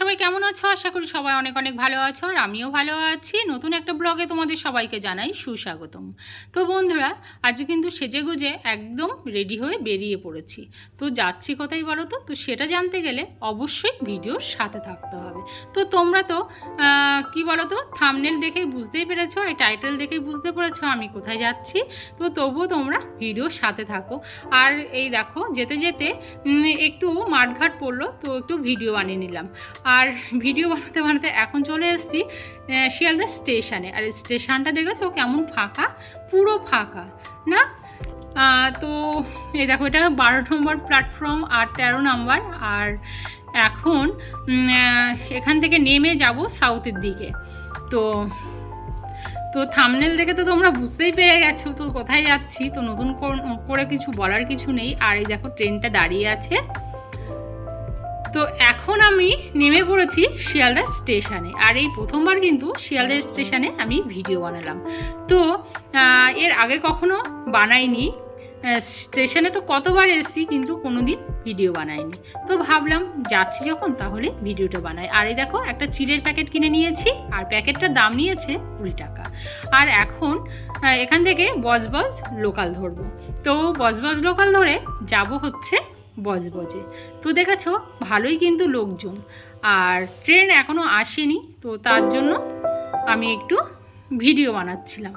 সবাই কেমন আছো? আশা করি সবাই অনেক অনেক ভালো আছো, আর আমিও ভালো আছি। নতুন একটা ব্লগে তোমাদের সবাইকে জানাই সুস্বাগতম। তো বন্ধুরা, আজকে কিন্তু সেজেগুজে একদম রেডি হয়ে বেরিয়ে পড়েছি। তো যাচ্ছি কোথায় বলো তো? তো সেটা জানতে গেলে অবশ্যই ভিডিওর সাথে থাকতে হবে। তো তোমরা তো কি বলো তো, থাম্বনেল দেখেই বুঝতেই পেরেছো, এই টাইটেল দেখেই বুঝতে পেরেছো আমি কোথায় যাচ্ছি। তো তবুও তোমরা ভিডিওর সাথে থাকো। আর এই দেখো, যেতে যেতে একটু মাঠঘাট পড়লো, তো একটু ভিডিও বানিয়ে নিলাম। আর ভিডিও বানাতে বানাতে এখন চলে এসেছি শিয়ালদা স্টেশনে। আর স্টেশনটা দেখেছো কেমন ফাঁকা, পুরো ফাঁকা না? তো এই দেখো, এটা 12 নম্বর প্ল্যাটফর্ম আর 13 নম্বর। আর এখন এখান থেকে নেমে যাব সাউথের দিকে। তো তো থাম্বনেল দেখে তো তোমরা বুঝতেই পেরে গেছো তো কোথায় যাচ্ছি। তো নতুন করে কিছু বলার কিছু নেই। আর এই দেখো, ট্রেনটা দাঁড়িয়ে আছে। তো এখন আমি নেমে পড়েছি শিয়ালদা স্টেশনে। আর এই প্রথমবার কিন্তু শিয়ালদা স্টেশনে আমি ভিডিও বানালাম। তো এর আগে কখনো বানাইনি। স্টেশনে তো কতবার এসেছি, কিন্তু কোনোদিন ভিডিও বানাইনি। তো ভাবলাম যাচ্ছি যখন, তাহলে ভিডিওটা বানাই। আর এই দেখো, একটা চিড়ের প্যাকেট কিনে নিয়েছি, আর প্যাকেটটার দাম নিয়েছে 20 টাকা। আর এখন এখান থেকে বজবজ লোকাল ধরবো। তো বজবজ লোকাল ধরে যাব হচ্ছে বজবজে। তো দেখেছো ভালোই কিন্তু লোকজন, আর ট্রেন এখনও আসেনি। তো তার জন্য আমি একটু ভিডিও বানাচ্ছিলাম।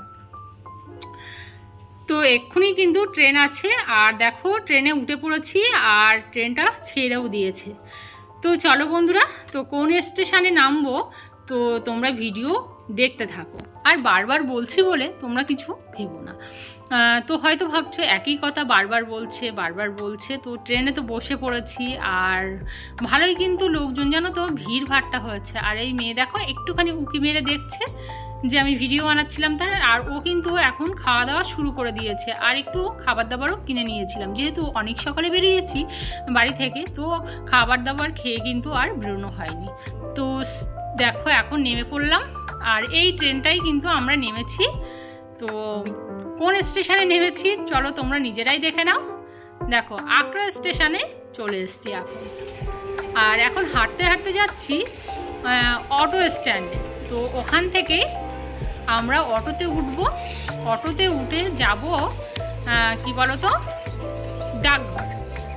তো এক্ষুনি কিন্তু ট্রেন আছে, আর দেখো ট্রেনে উঠে পড়েছি, আর ট্রেনটা ছেড়েও দিয়েছে। তো চলো বন্ধুরা, তো কোন স্টেশনে নামবো তো তোমরা ভিডিও দেখতে থাকো। আর বারবার বলছি বলে তোমরা কিছু ভেবো না। তো হয়তো ভাবছো একই কথা বারবার বলছে। তো ট্রেনে তো বসে পড়েছি, আর ভালোই কিন্তু লোকজন, জানো তো ভিড় ভাট্টা হয়েছে। আর এই মেয়ে দেখো একটুখানি উঁকি মেরে দেখছে যে আমি ভিডিও বানাচ্ছিলাম তার। আর ও কিন্তু এখন খাওয়া দাওয়া শুরু করে দিয়েছে। আর একটু খাবার দাবারও কিনে নিয়েছিলাম, যেহেতু অনেক সকালে বেরিয়েছি বাড়ি থেকে। তো খাবার দাবার খেয়ে কিন্তু আর বেরোনো হয়নি। তো দেখো এখন নেমে পড়লাম, আর এই ট্রেনটাই কিন্তু আমরা নেমেছি। তো কোন স্টেশনে নেমেছি চলো তোমরা নিজেরাই দেখে নাও। দেখো আকরা স্টেশনে চলে এসেছি এখন। আর এখন হাঁটতে হাঁটতে যাচ্ছি অটো স্ট্যান্ডে। তো ওখান থেকে আমরা অটোতে উঠবো। অটোতে উঠে যাব কি বলো তো, ডাকঘর।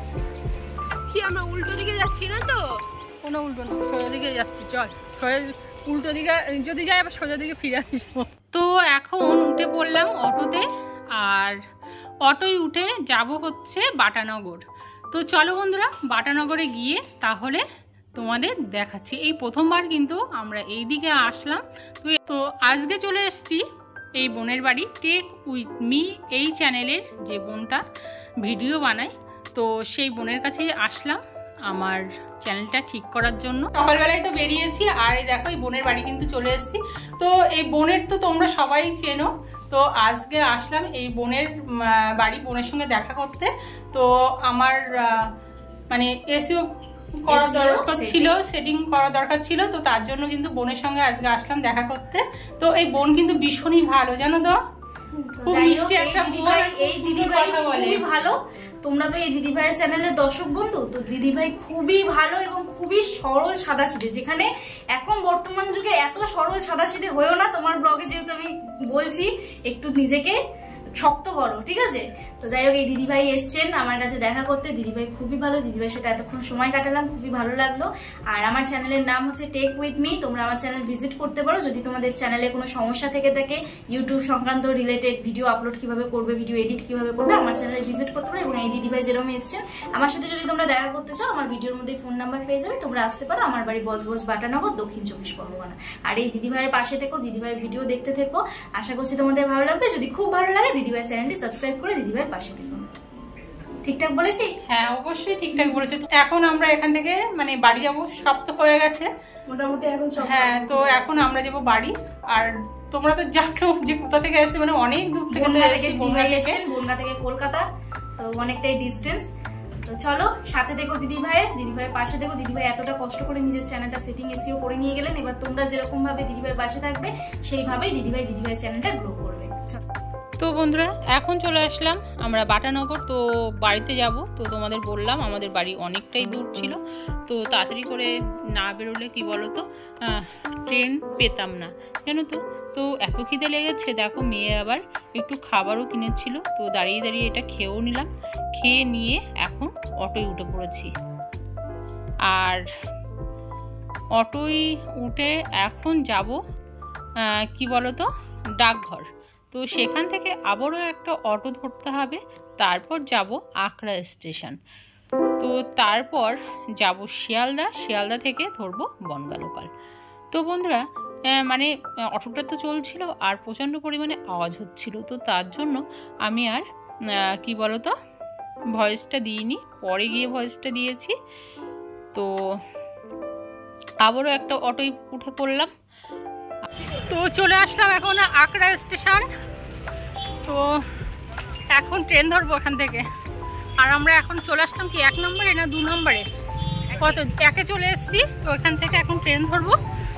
আমরা উল্টো দিকে যাচ্ছি না তো? কোনো উল্টো না, সোজা দিকে যাচ্ছি। চল উল্টো দিকে যদি যাই আবার সোজা দিকে ফিরে আসবো। তো এখন উঠে পড়লাম অটোতে, আর অটোয় উঠে যাব হচ্ছে বাটানগর। তো চলো বন্ধুরা, বাটানগরে গিয়ে তাহলে তোমাদের দেখাচ্ছি। এই প্রথমবার কিন্তু আমরা এই দিকে আসলাম। তো আজকে চলে এসেছি এই বোনের বাড়ি, টেক উইথ মি এই চ্যানেলের যে বোনটা ভিডিও বানায়। তো সেই বোনের কাছেই আসলাম আমার চ্যানেলটা ঠিক করার জন্য। সকালবেলায় তো বেরিয়েছি, আর এই দেখো এই বোনের বাড়ি কিন্তু চলে এসেছি। তো এই বোনের তো তোমরা সবাই চেনো। তো আজকে আসলাম এই বোনের বাড়ি, বোনের সঙ্গে দেখা করতে। তো আমার মানে এসিও করা দরকার ছিল, সেটিং করা দরকার ছিল। তো তার জন্য কিন্তু বোনের সঙ্গে আজকে আসলাম দেখা করতে। তো এই বোন কিন্তু ভীষণই ভালো, জানো তো, খুব মিষ্টি একটা বোন। এই দিদিভাই খুবই ভালো। তোমরা তো এই দিদিভাইয়ের চ্যানেলের দর্শক বন্ধু। তো দিদিভাই খুবই ভালো এবং খুবই সরল সাদাসিধে, যেখানে এখন বর্তমান যুগে এত সরল সাদাসিধে হয়েও না। তোমার ব্লগে যেহেতু আমি বলছি, একটু নিজেকে শক্ত করো, ঠিক আছে? তো যাই হোক, এই দিদিভাই এসছেন আমার কাছে দেখা করতে। দিদিভাই খুবই ভালো, দিদিভাইয়ের সাথে এতক্ষণ সময় কাটালাম, খুবই ভালো লাগলো। আর আমার চ্যানেলের নাম হচ্ছে টেক উইথ মি। তোমরা আমার চ্যানেল ভিজিট করতে পারো যদি তোমাদের চ্যানেলে কোনো সমস্যা থেকে থাকে, ইউটিউব সংক্রান্ত রিলেটেড ভিডিও আপলোড কিভাবে করবে, ভিডিও এডিট কিভাবে করবে, আমার চ্যানেলে ভিজিট করতে পারো। এবং এই দিদিভাই যেরকম এসছেন আমার সাথে যদি তোমরা দেখা করতে চাও, আমার ভিডিওর মধ্যে ফোন নাম্বার পেয়ে যাবে, তোমরা আসতে পারো। আমার বাড়ি বজবজ বাটানগর, দক্ষিণ 24 পরগনা। আর এই দিদিভাইয়ের পাশে থেকো, দিদিভাইয়ের ভিডিও দেখতে থেকো। আশা করছি তোমাদের ভালো লাগবে। যদি খুব ভালো লাগে, দিদিভাই চ্যানেলটি সাবস্ক্রাইব করে দিদিভাইয়ের পাশে থেকো। ঠিকঠাক বলেছি? হ্যাঁ, অবশ্যই ঠিকঠাক বলেছো। এখন আমরা এখান থেকে মানে বাড়ি যাবো, সব তো হয়ে গেছে মোটামুটি এখন সব। হ্যাঁ, তো এখন আমরা যাবো বাড়ি। আর তোমরা তো জানো যে কোথা থেকে এসেছে, মানে অনেক দূর থেকে, বনগা থেকে কলকাতা, তো অনেকটাই ডিস্টেন্স। তো চলো সাথে দেখো দিদিভাইয়ের পাশে দেখো। দিদিভাই এতটা কষ্ট করে নিজের চ্যানেলটা সেটিং এসিও করে নিয়ে গেলেন। এবার তোমরা যেরকম ভাবে দিদিভাইয়ের পাশে থাকবে, সেইভাবেই দিদিভাইয়ের চ্যানেলটা গ্রো করবে। তো বন্ধুরা এখন চলে আসলাম আমরা বাটানগর। তো বাড়িতে যাব, তো তোমাদের বললাম আমাদের বাড়ি অনেকটাই দূর ছিল, তো তাড়াতাড়ি করে না বেরোলে কি বলো তো ট্রেন পেতাম না, জানো তো। তো এত খিদে লেগেছে, দেখো মেয়ে আবার একটু খাবারও কিনেছিল, তো দাঁড়িয়ে দাঁড়িয়ে এটা খেয়েও নিলাম। খেয়ে নিয়ে এখন অটোয় উঠে পড়েছি। আর অটোয় উঠে এখন যাব কি বলো তো ডাকঘর। তো সেখান থেকে আবারও একটা অটো ধরতে হবে, তারপর যাব আখড়া স্টেশন। তো তারপর যাব শিয়ালদা, শিয়ালদা থেকে ধরবো বনগা লোকাল। তো বন্ধুরা মানে অটোটা তো চলছিল আর প্রচণ্ড পরিমাণে আওয়াজ হচ্ছিল, তো তার জন্য আমি আর কি বলো তো ভয়েসটা দিইনি, পরে গিয়ে ভয়েসটা দিয়েছি। তো আবারও একটা অটোয় উঠে পড়লাম। তো চলে আসলাম এখন আখড়া স্টেশন। তো এখন ট্রেন ধরবো এখান থেকে। আর আমরা এখন চলে আসলাম কি 1 নম্বরে না 2 নম্বরে, কত 1-এ চলে এসেছি। তো এখান থেকে এখন ট্রেন ধরবো।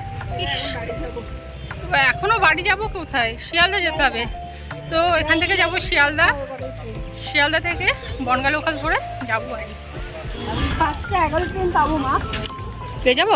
তো এখনও বাড়ি যাব কোথায়, শিয়ালদা যেতে হবে। তো এখান থেকে যাব শিয়ালদা, শিয়ালদা থেকে বনগা লোকাল ধরে যাবো বাড়ি। 5টা 11 ট্রেন পাবো মা? পেয়ে যাবো।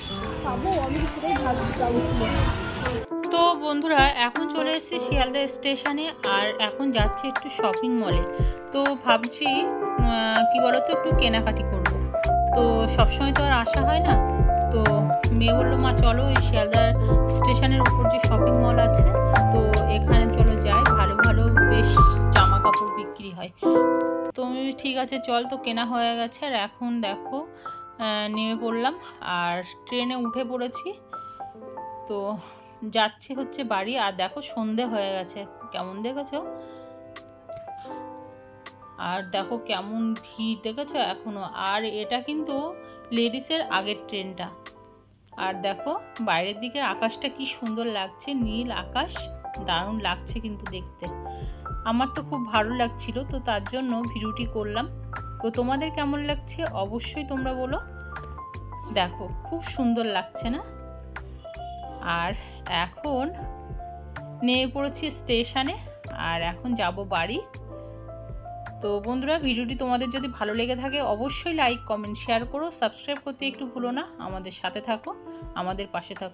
যাবো। তো বন্ধুরা এখন চলে এসেছি শিয়ালদা স্টেশনে, আর এখন যাচ্ছি একটু শপিং মলে। তো ভাবছি কি বলতো একটু কেনাকাটি করব। তো সবসময় তো আর আসা হয় না, তো মেয়ে বললো মা চলো এই শিয়ালদার স্টেশনের উপর যে শপিং মল আছে, তো এখানে চলো যাই, ভালো ভালো বেশ জামা কাপড় বিক্রি হয়। তো ঠিক আছে চল। তো কেনা হয়ে গেছে, আর এখন দেখো নেমে পড়লাম আর ট্রেনে উঠে পড়েছি। তো যাচ্ছি হচ্ছে বাড়ি। আর দেখো সন্ধে হয়ে গেছে, কেমন দেখেছো? আর দেখো কেমন ভিড় দেখেছো এখনো। আর এটা কিন্তু লেডিসের আগের ট্রেনটা। আর দেখো বাইরের দিকে আকাশটা কি সুন্দর লাগছে, নীল আকাশ, দারুণ লাগছে কিন্তু দেখতে। আমার তো খুব ভালো লাগছিল, তো তার জন্য ভিডিওটি করলাম। তো তোমাদের কেমন লাগছে অবশ্যই তোমরা বলো। দেখো খুব সুন্দর লাগছে না? আর এখন নেমে পড়েছি স্টেশনে, আর এখন যাব বাড়ি। তো বন্ধুরা ভিডিওটি তোমাদের যদি ভালো লেগে থাকে অবশ্যই লাইক কমেন্ট শেয়ার করো, সাবস্ক্রাইব করতে একটু ভুলো না। আমাদের সাথে থাকো, আমাদের পাশে থাকো।